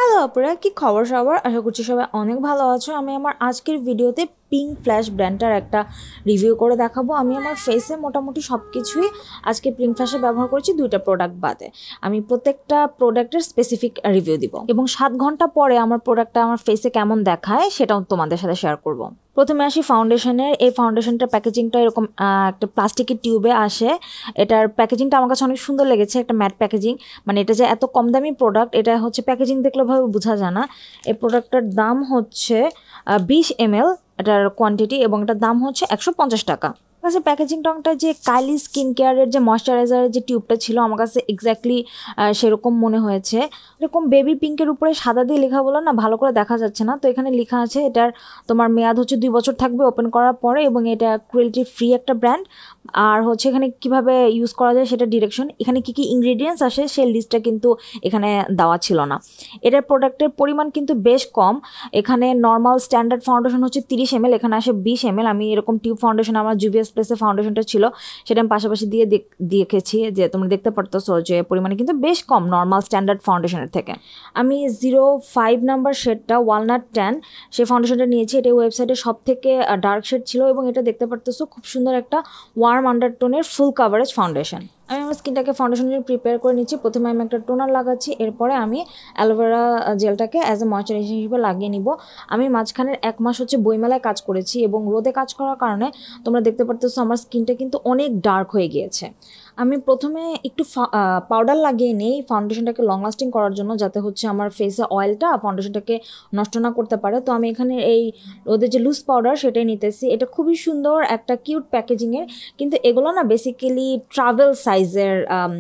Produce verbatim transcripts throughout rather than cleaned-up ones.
Hello আপুরা, কি খবর সবার? আশা করছি সবাই অনেক ভালো আছো। আমি আমার আজকের ভিডিওতে পিঙ্ক ফ্ল্যাশ ব্র্যান্ডটার একটা রিভিউ করে দেখাবো। আমি আমার ফেসে মোটামুটি সব কিছুই আজকে পিঙ্ক ফ্ল্যাশে ব্যবহার করেছি, দুইটা প্রোডাক্ট বাদে। আমি প্রত্যেকটা প্রোডাক্টের স্পেসিফিক রিভিউ দিব এবং সাত ঘন্টা পরে আমার প্রোডাক্টটা আমার ফেসে কেমন দেখায় সেটাও তোমাদের সাথে শেয়ার করব। প্রথমে আসি ফাউন্ডেশনের। এই ফাউন্ডেশনটার প্যাকেজিংটা এরকম একটা প্লাস্টিকের টিউবে আসে। এটার প্যাকেজিংটা আমার কাছে অনেক সুন্দর লেগেছে, একটা ম্যাট প্যাকেজিং। মানে এটা যে এত কম দামি প্রোডাক্ট, এটা হচ্ছে প্যাকেজিং দেখলে ভাবে বোঝা যায় না। এই প্রোডাক্টটার দাম হচ্ছে বিশ এম এল এটার কোয়ান্টিটি এবং এটার দাম হচ্ছে একশো পঞ্চাশ টাকা। আমার কাছে প্যাকেজিং টংটা যে কাইলি স্কিন কেয়ারের যে ময়শ্চারাইজারের যে টিউবটা ছিল আমার কাছে এক্স্যাক্টলি সেরকম মনে হয়েছে। এরকম বেবি পিঙ্কের উপরে সাদা দিয়ে লেখা বলে না, ভালো করে দেখা যাচ্ছে না। তো এখানে লেখা আছে এটার তোমার মেয়াদ হচ্ছে দুই বছর থাকবে ওপেন করার পরে, এবং এটা ক্রুয়েলটি ফ্রি একটা ব্র্যান্ড। আর হচ্ছে এখানে কিভাবে ইউজ করা যায় সেটা ডিরেকশন, এখানে কি কি ইনগ্রেডিয়েন্টস আসে সেই লিস্টটা কিন্তু এখানে দেওয়া ছিল না। এটার প্রোডাক্টের পরিমাণ কিন্তু বেশ কম। এখানে নর্মাল স্ট্যান্ডার্ড ফাউন্ডেশন হচ্ছে তিরিশ এম এল, এখানে আসে বিশ এম এল। আমি এরকম টিউব ফাউন্ডেশন আমার জুভিয়াস প্লেসের ফাউন্ডেশনটা ছিল সেটা আমি পাশাপাশি দিয়ে দেখেছি, যে তোমরা দেখতে পারতেছো যে পরিমাণে কিন্তু বেশ কম নর্মাল স্ট্যান্ডার্ড ফাউন্ডেশনের থেকে। আমি জিরো ফাইভ নাম্বার শেডটা ওয়ালনাট ট্যান সেই ফাউন্ডেশনটা নিয়েছি। এটা ওয়েবসাইটে সব থেকে ডার্ক শেড ছিল এবং এটা দেখতে পারতেছো খুব সুন্দর একটা ওয়ার্ম আন্ডারটোনের ফুল কাভারেজ ফাউন্ডেশন। আমি আমার স্কিনটাকে ফাউন্ডেশন প্রিপেয়ার করে নিচ্ছি। প্রথমে আমি একটা টোনার লাগাচ্ছি, এরপরে আমি অ্যালোভেরা জেলটাকে অ্যাজ এ ময়শ্চারাইজার হিসেবে লাগিয়ে নিব। আমি মাঝখানের এক মাস হচ্ছে বইমেলায় কাজ করেছি এবং রোদে কাজ করার কারণে তোমরা দেখতে পারতেছো আমার স্কিনটা কিন্তু অনেক ডার্ক হয়ে গিয়েছে। আমি প্রথমে একটু পাউডার লাগিয়ে নিই ফাউন্ডেশনটাকে লং লাস্টিং করার জন্য, যাতে হচ্ছে আমার ফেসে অয়েলটা ফাউন্ডেশনটাকে নষ্ট না করতে পারে। তো আমি এখানে এই ওদের যে লুজ পাউডার সেটাই নিতেছি। এটা খুবই সুন্দর একটা কিউট প্যাকেজিংয়ের, কিন্তু এগুলো না বেসিক্যালি ট্রাভেল সাইজের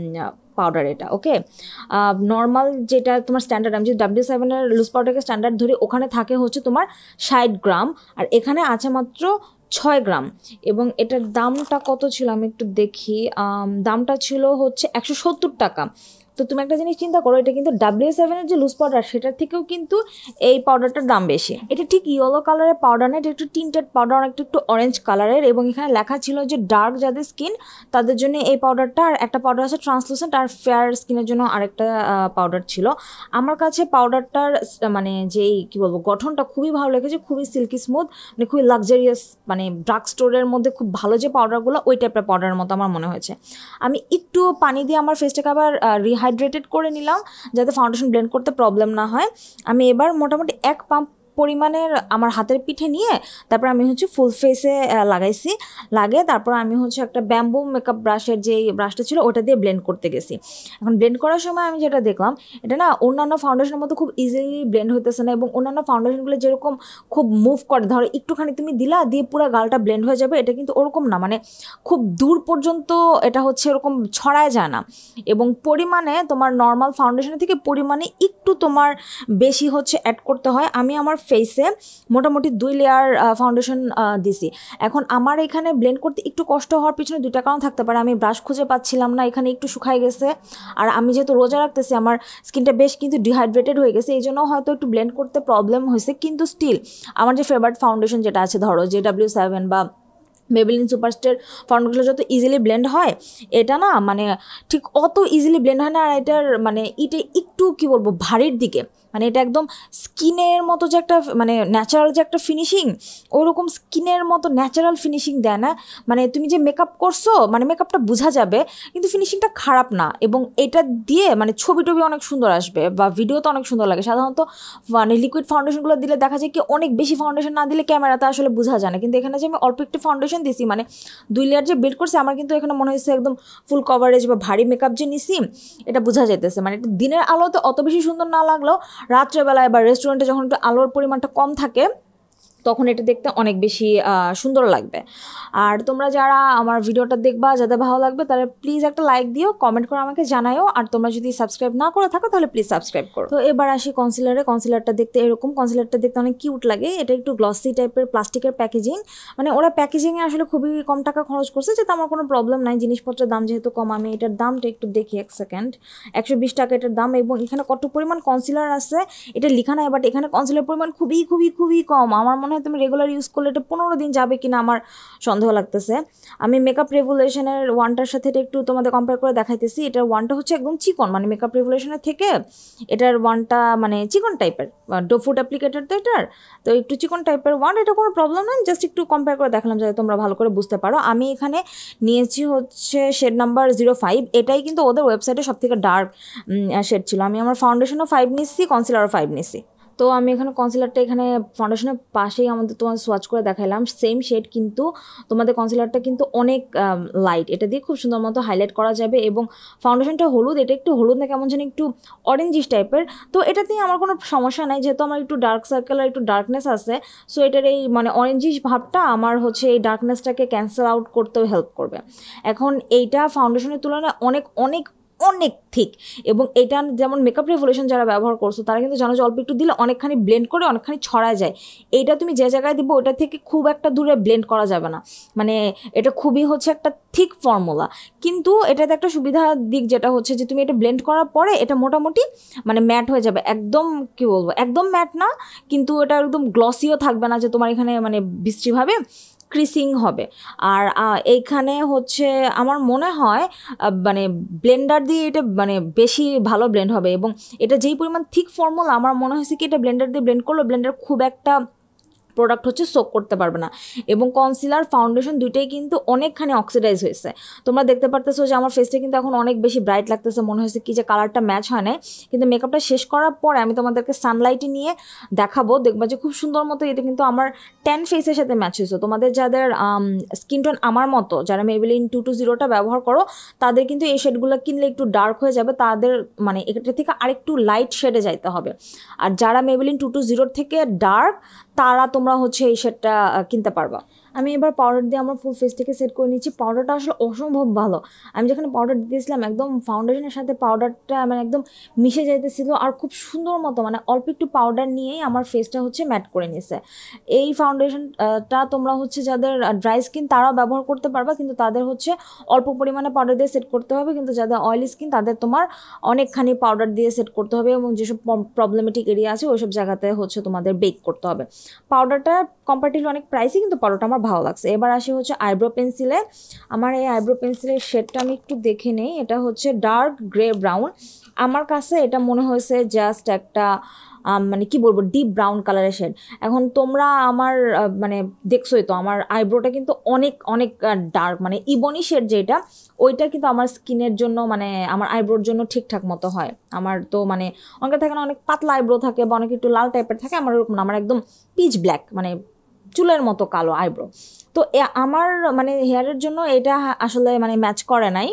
পাউডার এটা। ওকে, নর্মাল যেটা তোমার স্ট্যান্ডার্ড, আমি যদি ডাব্লিউ সেভেনের লুজ পাউডারকে স্ট্যান্ডার্ড ধরি, ওখানে থাকে হচ্ছে তোমার ষাট গ্রাম আর এখানে আছে মাত্র ছয় গ্রাম। এবং এটার দামটা কত ছিল আমি একটু দেখি, দামটা ছিল হচ্ছে একশো সত্তর টাকা। তো তুমি একটা জিনিস চিন্তা করো, এটা কিন্তু ডাব্লিউ সেভেনের যে লুজ পাউডার সেটার থেকেও কিন্তু এই পাউডারটার দাম বেশি। এটা ঠিক ইয়েলো কালারের পাউডার না, এটা একটু টিন্টেড পাউডার, অনেকটা একটু অরেঞ্জ কালারের। এবং এখানে লেখা ছিল যে ডার্ক যাদের স্কিন তাদের জন্য এই পাউডারটা, আর একটা পাউডার আছে ট্রান্সলুসেন্ট, আর ফেয়ার স্কিনের জন্য আরেকটা পাউডার ছিল। আমার কাছে পাউডারটার মানে যেই কী বলবো গঠনটা খুবই ভালো লেগেছে, খুবই সিল্কি স্মুথ, মানে খুবই লাক্সারিয়াস, মানে ড্রাগ স্টোরের মধ্যে খুব ভালো যে পাউডারগুলো ওই টাইপের পাউডারের মতো আমার মনে হয়েছে। আমি একটু পানি দিয়ে আমার ফেসটাকে আবার রিহাইড্রেটেড করে নিলাম যাতে ফাউন্ডেশন ব্লেন্ড করতে প্রবলেম না হয়। আমি এবার মোটামুটি এক পাম্প পরিমাণের আমার হাতের পিঠে নিয়ে তারপর আমি হচ্ছে ফুল ফেসে লাগাইছি। লাগে তারপর আমি হচ্ছে একটা ব্যাম্বু মেকআপ ব্রাশের যে ব্রাশটা ছিল ওটা দিয়ে ব্লেন্ড করতে গেছি। এখন ব্লেন্ড করার সময় আমি যেটা দেখলাম, এটা না অন্যান্য ফাউন্ডেশনের মতো খুব ইজিলি ব্লেন্ড হইতেছে না। এবং অন্যান্য ফাউন্ডেশনগুলো যেরকম খুব মুভ করে, ধরো একটুখানি তুমি দিলা দিয়ে পুরো গালটা ব্লেন্ড হয়ে যাবে, এটা কিন্তু ওরকম না, মানে খুব দূর পর্যন্ত এটা হচ্ছে এরকম ছড়ায় যায় না। এবং পরিমাণে তোমার নর্মাল ফাউন্ডেশনের থেকে পরিমাণে একটু তোমার বেশি হচ্ছে অ্যাড করতে হয়। আমি আমার ফেসে মোটামুটি দুই লেয়ার ফাউন্ডেশন দিছি। এখন আমার এখানে ব্লেন্ড করতে একটু কষ্ট হওয়ার পিছনে দুইটা কারণ থাকতে পারে। আমি ব্রাশ খুঁজে পাচ্ছিলাম না, এখানে একটু শুকাই গেছে, আর আমি যেহেতু রোজা রাখতেছি আমার স্কিনটা বেশ কিন্তু ডিহাইড্রেটেড হয়ে গেছে, এই জন্য হয়তো একটু ব্লেন্ড করতে প্রবলেম হয়েছে। কিন্তু স্টিল আমার যে ফেভারিট ফাউন্ডেশন যেটা আছে, ধরো যে ডাব্লিউ সেভেন বা মেবেলিন সুপারস্টার ফাউন্ডেশনগুলো যত ইজিলি ব্লেন্ড হয়, এটা না মানে ঠিক অত ইজিলি ব্লেন্ড হয় না। আর এটার মানে এটা একটু কী বলবো ভারীর দিকে, মানে এটা একদম স্কিনের মতো যে একটা মানে ন্যাচারাল যে একটা ফিনিশিং, ওইরকম স্কিনের মতো ন্যাচারাল ফিনিশিং দেয় না। মানে তুমি যে মেকআপ করছো, মানে মেকআপটা বোঝা যাবে কিন্তু ফিনিশিংটা খারাপ না। এবং এটা দিয়ে মানে ছবি টবি অনেক সুন্দর আসবে বা ভিডিওতে অনেক সুন্দর লাগে। সাধারণত মানে লিকুইড ফাউন্ডেশনগুলো দিলে দেখা যায় কি অনেক বেশি ফাউন্ডেশন না দিলে ক্যামেরাতে আসলে বোঝা যায় না, কিন্তু এখানে যে আমি অল্প একটু ফাউন্ডেশন দিছি, মানে দুই লেয়ার যে বিল্ড করছে, আমার কিন্তু এখানে মনে হয়েছে একদম ফুল কভারেজ বা ভারী মেকআপ যে নিছি এটা বোঝা যাইতেছে। মানে দিনের আলোতে অত বেশি সুন্দর না লাগলেও রাত্রেবেলায় বা রেস্টুরেন্টে যখন একটু আলোর পরিমাণটা কম থাকে তখন এটা দেখতে অনেক বেশি সুন্দর লাগবে। আর তোমরা যারা আমার ভিডিওটা দেখবা, যাদের ভালো লাগবে তারা প্লিজ একটা লাইক দিও, কমেন্ট করে আমাকে জানাও। আর তোমরা যদি সাবস্ক্রাইব না করে থাকো তাহলে প্লিজ সাবস্ক্রাইব করো। তো এবার আসি কনসিলারে। কনসিলারটা দেখতে এরকম, কনসিলারটা দেখতে অনেক কিউট লাগে। এটা একটু গ্লসি টাইপের প্লাস্টিকের প্যাকেজিং, মানে ওরা প্যাকেজিংয়ে আসলে খুবই কম টাকা খরচ করছে, যেটা আমার কোনো প্রবলেম নাই। জিনিসপত্রের দাম যেহেতু কম, আমি এটার দামটা একটু দেখি এক সেকেন্ড। একশো বিশ টাকা এটার দাম। এবং এখানে কত পরিমাণ কনসিলার আছে এটা লেখা নাই, বাট এখানে কনসিলার পরিমাণ খুবই খুবই খুবই কম। আমার মনে মনে হয় তুমি রেগুলার ইউজ করলে এটা পনেরো দিন যাবে কিনা আমার সন্দেহ লাগতেছে। আমি মেকআপ রেভলিউশনের ওয়ানটার সাথে এটা একটু তোমাদের কম্পেয়ার করে দেখাইতেছি। এটার ওয়ানটা হচ্ছে একদম চিকন, মানে মেকআপ রেভলিউশনের থেকে এটার ওয়ানটা মানে চিকন টাইপের, ডো ফুড অ্যাপ্লিকেটার তো এটার, তো একটু চিকন টাইপের ওয়ান। এটা কোনো প্রবলেম নয়, জাস্ট একটু কম্পেয়ার করে দেখালাম যাতে তোমরা ভালো করে বুঝতে পারো। আমি এখানে নিয়েছি হচ্ছে শেড নাম্বার জিরো ফাইভ, এটাই কিন্তু ওদের ওয়েবসাইটে সব থেকে ডার্ক শেড ছিল। আমি আমার ফাউন্ডেশনও ফাইভ নিচ্ছি, কনসিলারও ফাইভ নিচ্ছি। তো আমি এখানে কনসিলারটা এখানে ফাউন্ডেশনের পাশেই আমাদের তোমার সোয়াচ করে দেখাইলাম, সেম শেড, কিন্তু তোমাদের কনসিলারটা কিন্তু অনেক লাইট, এটা দিয়ে খুব সুন্দর মতো হাইলাইট করা যাবে। এবং ফাউন্ডেশনটা হলুদ, এটা একটু হলুদ না কেমন জানি একটু অরেঞ্জিশ টাইপের, তো এটা দিয়ে আমার কোনো সমস্যা নাই, যেহেতু আমার একটু ডার্ক সার্কেল আর একটু ডার্কনেস আছে। সো এটার এই মানে অরেঞ্জিশ ভাবটা আমার হচ্ছে এই ডার্কনেসটাকে ক্যান্সেল আউট করতেও হেল্প করবে। এখন এইটা ফাউন্ডেশনের তুলনায় অনেক অনেক অনেক ঠিক, এবং এটা যেমন মেকআপ রেভলিউশন যারা ব্যবহার করছো তারা কিন্তু জানো যে অল্প একটু দিলে অনেকখানি ব্লেন্ড করে অনেকখানি ছড়ায় যায়। এইটা তুমি যে জায়গায় দিবো ওটা থেকে খুব একটা দূরে ব্লেন্ড করা যাবে না, মানে এটা খুবই হচ্ছে একটা থিক ফর্মুলা। কিন্তু এটাতে একটা সুবিধা দিক যেটা হচ্ছে যে তুমি এটা ব্লেন্ড করার পরে এটা মোটামুটি মানে ম্যাট হয়ে যাবে, একদম কি বলবো একদম ম্যাট না, কিন্তু এটা একদম গ্লসিও থাকবে না যে তোমার এখানে মানে বিশ্রীভাবে ক্রিসিং হবে। আর এইখানে হচ্ছে আমার মনে হয় মানে ব্লেন্ডার দিয়ে এটা মানে বেশি ভালো ব্লেন্ড হবে, এবং এটা যেই পরিমাণ থিক ফর্মুলা আমার মনে হয়েছে কি এটা ব্লেন্ডার দিয়ে ব্লেন্ড করলো ব্লেন্ডার খুব একটা প্রোডাক্ট হচ্ছে সোক করতে পারবে না। এবং কনসিলার ফাউন্ডেশন দুইটাই কিন্তু অনেকখানি অক্সিডাইজ হয়েছে, তোমরা দেখতে পারতেছো যে আমার ফেসটা কিন্তু এখন অনেক বেশি ব্রাইট লাগতেছে, মনে হয়েছে কি যে কালারটা ম্যাচ হয় না। কিন্তু মেকআপটা শেষ করার পরে আমি তোমাদেরকে সানলাইটে নিয়ে দেখাবো, দেখবা যে খুব সুন্দর মতো এটা কিন্তু আমার ট্যান ফেসের সাথে ম্যাচ হয়েছে। তোমাদের যাদের স্কিন টোন আমার মতো, যারা মেবেলিন টু টু জিরোটা ব্যবহার করো তাদের কিন্তু এই শেডগুলো কিনলে একটু ডার্ক হয়ে যাবে, তাদের মানে এটা থেকে আরেকটু লাইট শেডে যাইতে হবে। আর যারা মেবেলিন টু টু জিরোর থেকে ডার্ক তারা তোমরা হচ্ছে এই শেডটা কিনতে পারবা। আমি এবার পাউডার দিয়ে আমার ফুল ফেসটাকে সেট করে নিচ্ছি। পাউডারটা আসলে অসম্ভব ভালো, আমি যেখানে পাউডার দিয়েছিলাম একদম ফাউন্ডেশনের সাথে পাউডারটা মানে একদম মিশে যাইতেছিল, আর খুব সুন্দর মতো মানে অল্প একটু পাউডার নিয়েই আমার ফেসটা হচ্ছে ম্যাট করে নিয়েছে। এই ফাউন্ডেশনটা তোমরা হচ্ছে যাদের ড্রাই স্কিন তারাও ব্যবহার করতে পারবা, কিন্তু তাদের হচ্ছে অল্প পরিমাণে পাউডার দিয়ে সেট করতে হবে, কিন্তু যাদের অয়েলি স্কিন তাদের তোমার অনেকখানি পাউডার দিয়ে সেট করতে হবে, এবং যেসব প্রবলেমেটিক এরিয়া আছে ওইসব জায়গাতে হচ্ছে তোমাদের বেক করতে হবে। পাউডারটা কম্পারেটিভলি অনেক প্রাইসই, কিন্তু পাউডারটা আমার ভালো লাগছে। এবার আসি হচ্ছে আইব্রো পেন্সিলে। আমার এই আইব্রো পেন্সিলের শেডটা আমি একটু দেখে নেই, এটা হচ্ছে ডার্ক গ্রে ব্রাউন। আমার কাছে এটা মনে হয়েছে জাস্ট একটা মানে কি বলবো ডিপ ব্রাউন কালারের শেড। এখন তোমরা আমার মানে দেখছোই তো আমার আইব্রোটা কিন্তু অনেক অনেক ডার্ক, মানে ইবনি শেড যেটা ওইটা কিন্তু আমার স্কিনের জন্য মানে আমার আইব্রোর জন্য ঠিকঠাক মতো হয়। আমার তো মানে অনেকের থাকে না অনেক পাতলা আইব্রো থাকে বা অনেক একটু লাল টাইপের থাকে, আমার ওরকম না, আমার একদম পিচ ব্ল্যাক মানে চুলের মতো কালো আইব্রো। তো আমার মানে হেয়ারের জন্য এটা আসলে মানে ম্যাচ করে নাই,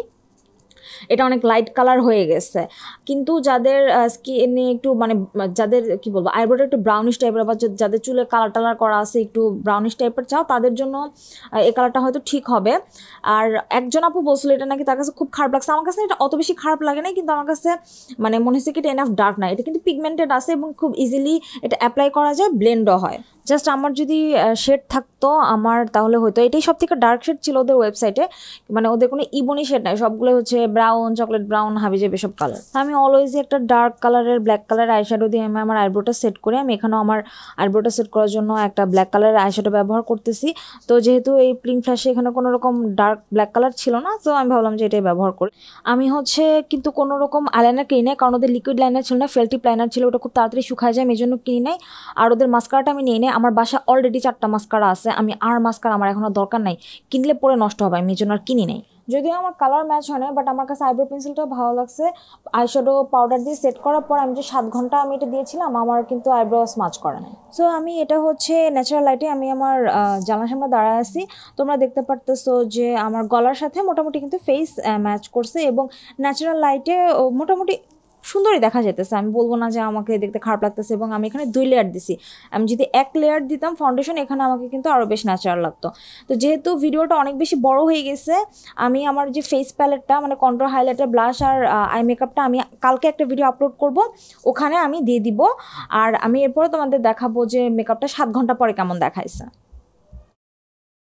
এটা অনেক লাইট কালার হয়ে গেছে। কিন্তু যাদের স্কিনে একটু মানে যাদের কি বলবো আইব্রোটা একটু ব্রাউনিশ টাইপের, বা যাদের চুলে কালার টালার করা আছে একটু ব্রাউনিশ টাইপের চাও তাদের জন্য এই কালারটা হয়তো ঠিক হবে। আর একজন আপু বলছিল এটা নাকি তার কাছে খুব খারাপ লাগছে, আমার কাছে এটা অত বেশি খারাপ লাগে না, কিন্তু আমার কাছে মানে মনে হচ্ছে কি এটা এনাফ ডার্ক না, এটা কিন্তু পিগমেন্টেড আছে এবং খুব ইজিলি এটা অ্যাপ্লাই করা যায়, ব্লেন্ডও হয়। জাস্ট আমার যদি শেড থাকতো আমার তাহলে হয়তো এটাই সব থেকে ডার্ক শেড ছিল ওদের ওয়েবসাইটে, মানে ওদের কোনো ইবনি শেড নাই, সবগুলো হচ্ছে ব্রাউন চকলেট ব্রাউন হাবিজাবি সব কালার। আমি অলওয়েজ একটা ডার্ক কালারের ব্ল্যাক কালারের আইশ্যাডো দিয়ে আমি আমার আইব্রোটা সেট করি। আমি এখানেও আমার আইব্রোটা সেট করার জন্য একটা ব্ল্যাক কালারের আইশ্যাডো ব্যবহার করতেছি। তো যেহেতু এই প্লিং ফ্ল্যাশে এখানে কোনো রকম ডার্ক ব্ল্যাক কালার ছিল না, তো আমি ভাবলাম যে এটাই ব্যবহার করি। আমি হচ্ছে কিন্তু কোনো রকম আইলাইনার কিনি নাই, কারণ ওদের লিকুইড লাইনার ছিল না, ফেলটিপ লাইনার ছিল, ওটা খুব তাড়াতাড়ি শুকায় যায়, এই জন্য কিনি নাই। আর ওদের মাস্কারাটা আমি নিয়ে নেই, আমার বাসা অলরেডি চারটা মাস্কারা আছে, আমি আর মাস্কারা আমার এখনো দরকার নাই, কিনলে পরে নষ্ট হবে, আমি এই জন্য আর কিনি নাই। যদিও আমার কালার ম্যাচ হয় না, বাট আমার কাছে আইব্রো পেন্সিলটাও ভালো লাগছে। আইশ্যাডো পাউডার দিয়ে সেট করার পর আমি যে সাত ঘন্টা আমি এটা দিয়েছিলাম আমার কিন্তু আইব্রো স্মাচ করে নাই। সো আমি এটা হচ্ছে ন্যাচারাল লাইটে আমি আমার জানলার সামনে দাঁড়ায় আছি, তোমরা দেখতে পারতেছো যে আমার গলার সাথে মোটামুটি কিন্তু ফেস ম্যাচ করছে, এবং ন্যাচারাল লাইটে মোটামুটি সুন্দরই দেখা যেতেছে, আমি বলবো না যে আমাকে দেখতে খারাপ লাগতেছে। এবং আমি এখানে দুই লেয়ার দিছি, আমি যদি এক লেয়ার দিতাম ফাউন্ডেশন এখানে আমাকে কিন্তু আরও বেশ ন্যাচারাল লাগতো। তো যেহেতু ভিডিওটা অনেক বেশি বড় হয়ে গেছে, আমি আমার যে ফেস প্যালেটটা মানে কন্ট্রোল হাইলাইটার ব্লাশ আর আই মেকআপটা আমি কালকে একটা ভিডিও আপলোড করব, ওখানে আমি দিয়ে দিব। আর আমি এরপরে তোমাদের দেখাবো যে মেকআপটা সাত ঘন্টা পরে কেমন দেখাইছে।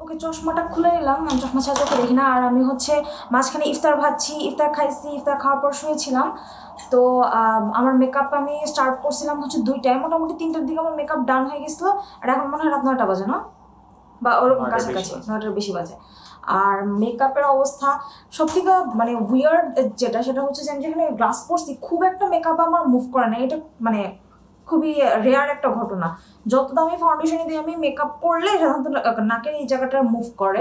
ওকে চশমাটা খুলে নিলাম, আমি চশমা ছাড়া চোখে দেখি না। আর আমি হচ্ছে মাঝখানে ইফতার ভাবছি, ইফতার খাইছি, ইফতার খাওয়ার পর শুয়েছিলাম। তো আমার মেকআপ আমি স্টার্ট করছিলাম হচ্ছে দুইটায়, মোটামুটি তিনটার দিকে আমার মেকআপ ডান হয়ে গেছিলো। আর এখন মনে হয় রাত নয়টা বাজে না, বা ওরকম কাছাকাছি নয়টার বেশি বাজে। আর মেকআপের অবস্থা সব থেকে মানে উইয়ার্ড যেটা, সেটা হচ্ছে যে আমি যেখানে গ্লাস পরছি খুব একটা মেকআপ আমার মুভ করে না। এটা মানে খুবই রেয়ার একটা ঘটনা। যত দামি ফাউন্ডেশন দিয়ে আমি মেকআপ করলে সাধারণত নাকের এই জায়গাটা মুভ করে।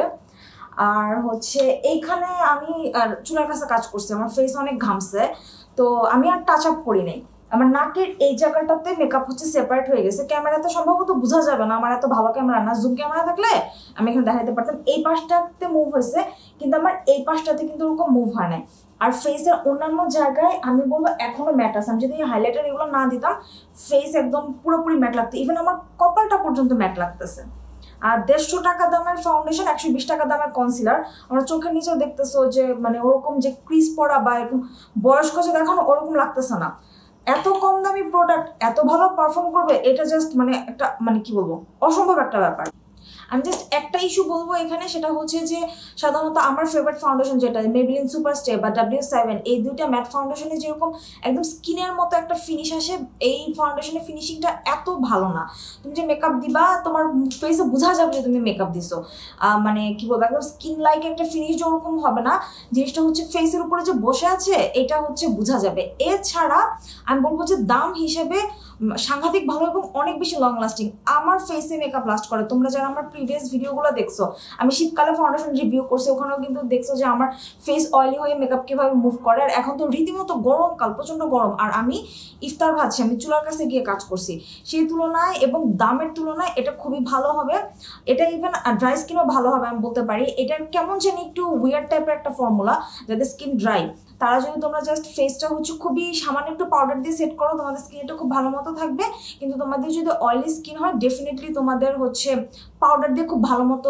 আর হচ্ছে এইখানে আমি চুলের কাছে কাজ করছি, আমার ফেস অনেক ঘামছে, তো আমি আর টাচ আপ করি নাই। আমার নাকের এই জায়গাটাতে মেকআপ হচ্ছে সেপারেট হয়ে গেছে। ক্যামেরাতে সম্ভবত বোঝা যাবে না, আমার এত ভালো ক্যামেরা না। জুম ক্যামেরা থাকলে আমি এখানে দেখাতে পারতাম। এই পাশটাতে মুভ হয়েছে, কিন্তু আমার এই পাশটাতে কিন্তু ওরকম মুভ হয় নাই। আর ফেসের অন্যান্য জায়গায় আমি বলবো এখনো ম্যাট আছে। আমি যদি হাইলাইটার এগুলো না দিতাম ফেস একদম পুরোপুরি ম্যাট লাগতো। ইভেন আমার কপালটা পর্যন্ত ম্যাট লাগতেছে। আর দেড়শো টাকা দামের ফাউন্ডেশন, একশো বিশ টাকা দামের কনসিলার, আমরা চোখের নিচেও দেখতেছো যে মানে ওরকম যে ক্রিজ পড়া বা এরকম বয়স্ক যে দেখানো ওরকম লাগতেছে না। এত কম দামি প্রোডাক্ট এত ভালো পারফর্ম করবে, এটা জাস্ট মানে একটা মানে কি বলবো অসম্ভব একটা ব্যাপার। আমি জাস্ট একটা ইস্যু বলবো এখানে, সেটা হচ্ছে যে সাধারণত আমার ফেভারিট ফাউন্ডেশন যেটা মেবলিন সুপারস্টে বা ডাব্লিউ সেভেন, এই দুইটা ম্যাট ফাউন্ডেশনে যেরকম একদম স্কিনের মতো একটা ফিনিশ আসে, এই ফাউন্ডেশনের ফিনিশিংটা এত ভালো না। তুমি যে মেকআপ দিবা তোমার ফেসে বোঝা যাবে যে তুমি মেকআপ দিছো, মানে কি বলবো একদম স্কিন লাইক একটা ফিনিশ ওরকম হবে না। জিনিসটা হচ্ছে ফেসের উপরে যে বসে আছে এটা হচ্ছে বোঝা যাবে। এছাড়া আমি বলবো যে দাম হিসেবে সাংঘাতিক ভালো এবং অনেক বেশি লং লাস্টিং। আমার ফেসে মেকআপ লাস্ট করে। তোমরা যারা আমার প্রিভিয়াস ভিডিওগুলো দেখছো, আমি শীতকালে ফাউন্ডেশন রিভিউ করছি, ওখানেও কিন্তু দেখছো যে আমার ফেস অয়েলি হয়ে মেকআপ কীভাবে মুভ করে। আর এখন তো রীতিমতো গরমকাল, প্রচণ্ড গরম, আর আমি ইফতার ভাবছি, আমি চুলার কাছে গিয়ে কাজ করছি। সেই তুলনায় এবং দামের তুলনায় এটা খুবই ভালো হবে। এটা ইভেন ড্রাই স্কিনও ভালো হবে আমি বলতে পারি। এটার কেমন জানি একটু উইয়ার্ড টাইপের একটা ফর্মুলা, যাদের স্কিন ড্রাই তারা যদি তোমরা জাস্ট ফেসটা হচ্ছে খুবই সামান্য একটু পাউডার দিয়ে সেট করো, তোমাদের স্কিনটা খুব ভালো মতো থাকবে। কিন্তু তোমাদের যদি অয়েলি স্কিন হয় ডেফিনেটলি তোমাদের হচ্ছে পাউডার দিয়ে খুব ভালো মতো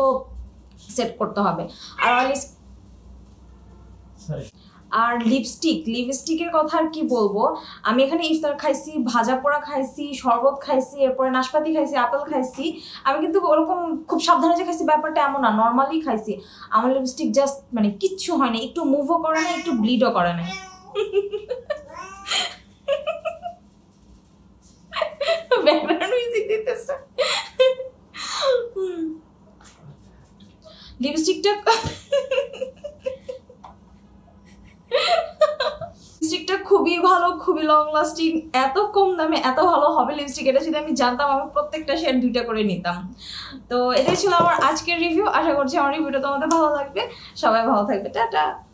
সেট করতে হবে। আর অয়েলি আর লিপস্টিক লিপস্টিকের কথা আর কি বলবো। আমি এখানে ইফতার খাইছি, ভাজা পোড়া খাইছি, শরবত খাইছি, এরপরে নাশপাতি খাইছি, আপেল খাইছি। আমি কিন্তু ওরকম খুব সাবধানে যে খাইছি ব্যাপারটা এমন না, নর্মালি খাইছি। আমার লিপস্টিক জাস্ট মানে কিচ্ছু হয় না, একটু মুভও করে না, একটু ব্লিডও করে না। ব্যাকগ্রাউন্ড মিউজিক দিতেছে। লিপস্টিকটা লিপস্টিকটা খুবই ভালো, খুবই লং লাস্টিং, এত কম দামে এত ভালো হবে লিপস্টিক, এটা যদি আমি জানতাম আমি প্রত্যেকটা শেড দুইটা করে নিতাম। তো এটাই ছিল আমার আজকের রিভিউ। আশা করছি আমার রিভিউটা তোমাদের ভালো লাগবে। সবাই ভালো থাকবে, টাটা।